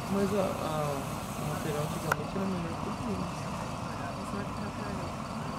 Mas a lateral antigamente era melhor que o mundo. Só que trocaram.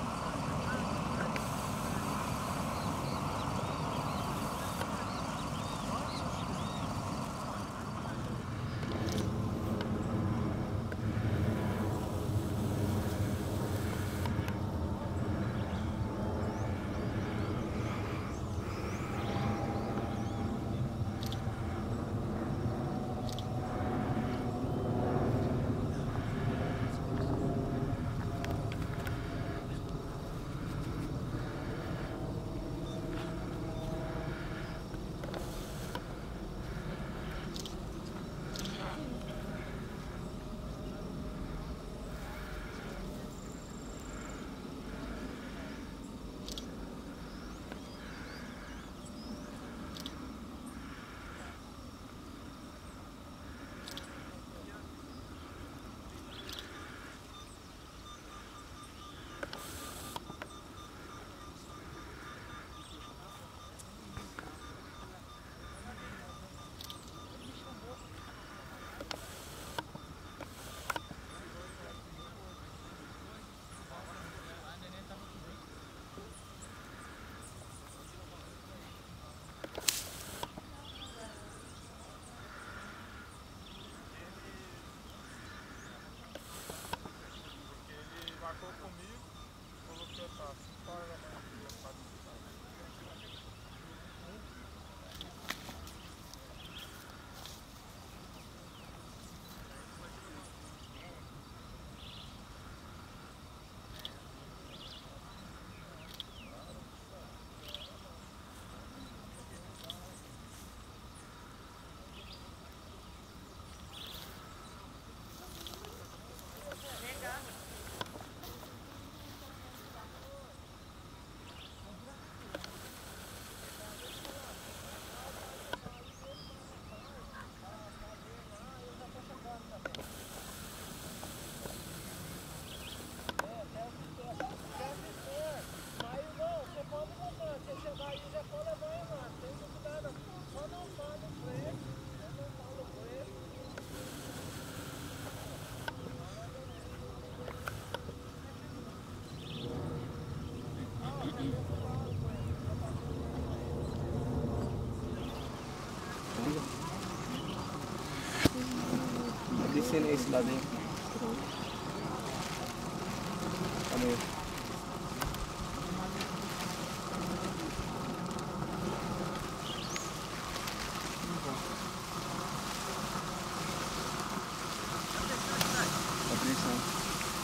Descendo esse lado aí. Calma aí. Atenção.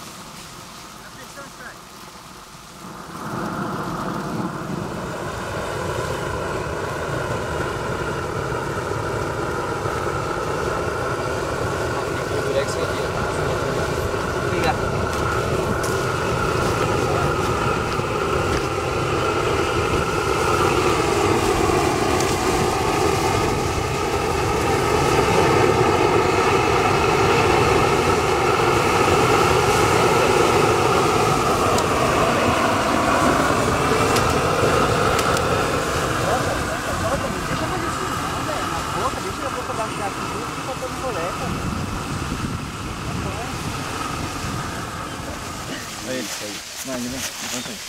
Olha ele, aí. Vai, levanta aí.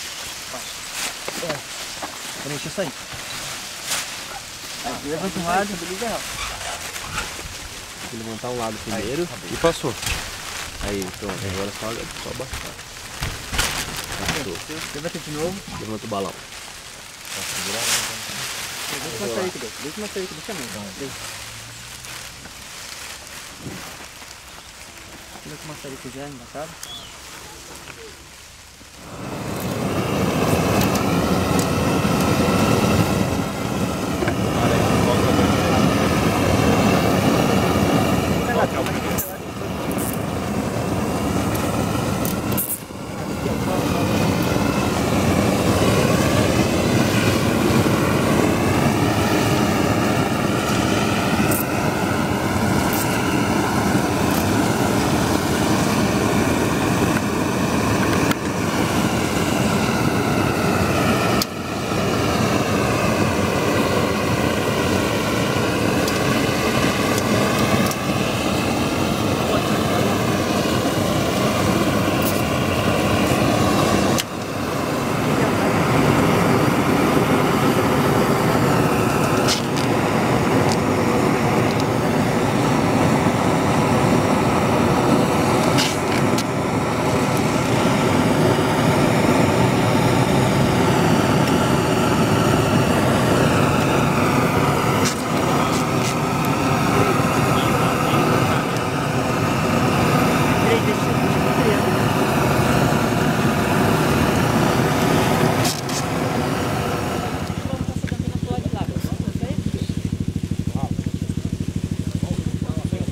Peraí, deixa eu sair. Aí, levanta um lado, liga rápido. Tem que levantar um lado primeiro e passou. Aí, pronto. Agora só baixar. Passou. Levanta de novo. Levanta o balão. Deixa eu sair aqui, deixa eu sair aqui, deixa eu ver. Deixa eu começar aqui já, engraçado.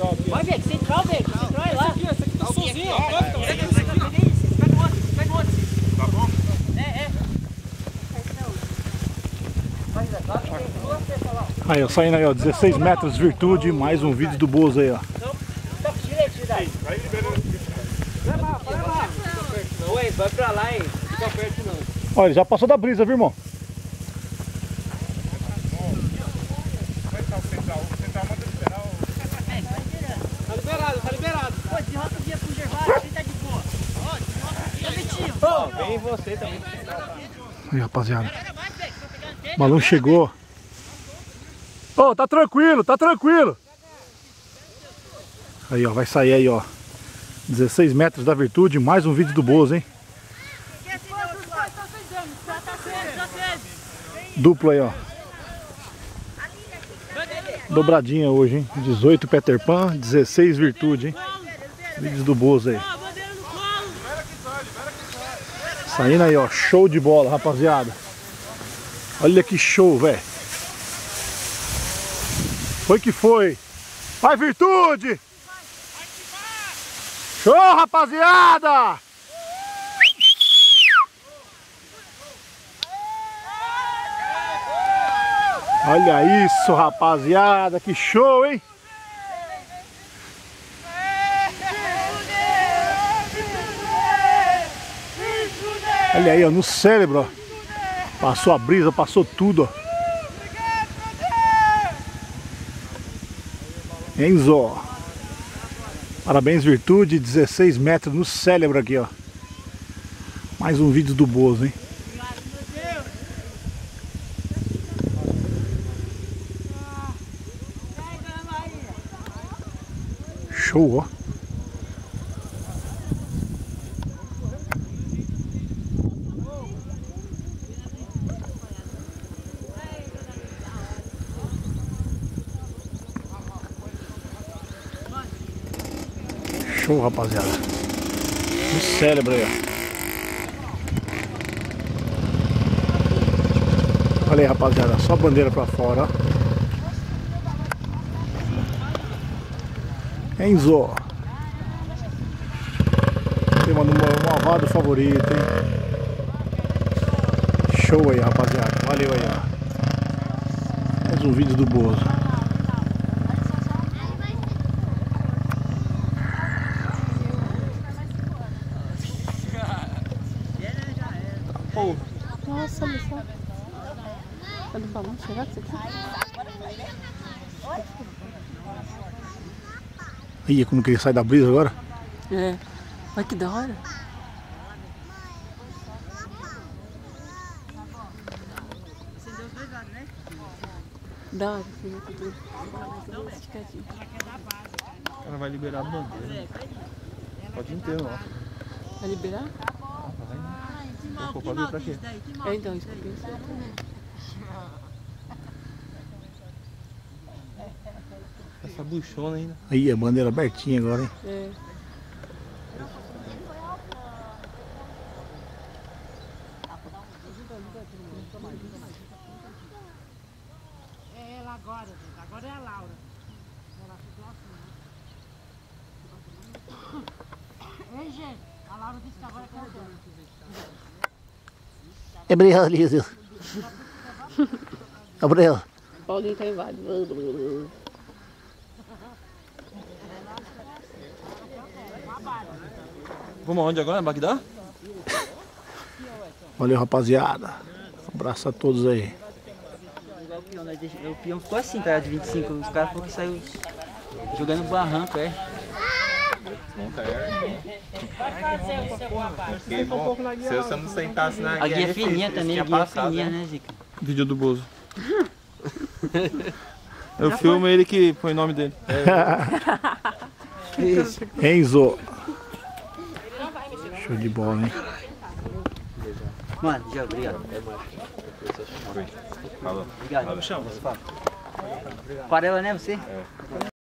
Vai, Veg, central, Veg. Central é lá. Esse aqui tá sozinho, ó. Pega o outro. Pega o outro. Tá bom? Aí, ó, saindo aí, ó, 16 metros virtude, mais um vídeo do Bozo aí, ó. Vai liberando. Oi, vai pra lá, hein? Fica perto não. Olha, ele já passou da brisa, viu, irmão? Vai estar o central. O central manda esperar o... Tá liberado, tá liberado. Pô, derrota o dia pro Gervásio, a gente tá de boa. Ó, derrota o dia, Vitinho. Vem você também. Aí, rapaziada. O balão chegou. Ô, tá tranquilo, tá tranquilo. Aí, ó, vai sair aí, ó. 16 metros da virtude, mais um vídeo do Bozo, hein? Duplo aí, ó. Dobradinha hoje, hein? 18 Peter Pan, 16 virtude, hein? Vídeos do Bozo aí. Saindo aí, ó. Show de bola, rapaziada. Olha que show, velho. Foi que foi. Vai, virtude! Show, rapaziada! Olha isso, rapaziada, que show, hein? Olha aí, ó, no cérebro, ó. Passou a brisa, passou tudo, ó. Enzo. Parabéns, virtude, 16 metros no cérebro aqui, ó. Mais um vídeo do Bozo, hein? Show, ó. Show, rapaziada. No cérebro aí, ó. Olha aí, rapaziada. Só a bandeira pra fora, ó. Enzo. Tem um malvado favorito, hein? Show aí, rapaziada. Valeu aí, ó. Mais um vídeo do Bozo. Nossa, olha só. Tá do balão chegar isso aqui? Ih, como que ele sai da brisa agora? É. Olha que da hora. Acendeu os dois lados, né? Da hora, filho. Esticadinho. Ela vai liberar a bandeira. Pode ir inteiro, ó. Vai liberar? Pô, pode ir pra quê? É, então, isso que eu pensei. Essa buchona ainda. Aí, a bandeira abertinha agora, hein? É. É ela agora, gente. Agora é a Laura. Ela ficou assim. Ei, gente. A Laura disse que agora é cantando. Gabriel, Lísio. Gabriel. Paulinho tá invadindo. Vamos aonde agora? Bagdá? Valeu, rapaziada. Um abraço a todos aí. Igual o peão, né? O peão ficou assim, tá? De 25. Os caras falaram que saiu jogando barranco, é. Se você não sentasse na A guia é fininha também, a guia é fininha, né, Zica? Vídeo do Bozo. Eu filmo ele que põe o nome dele. Enzo. Show de bola, hein? Mano, já, obrigado. Falou. Obrigado. Aquarela, né, você?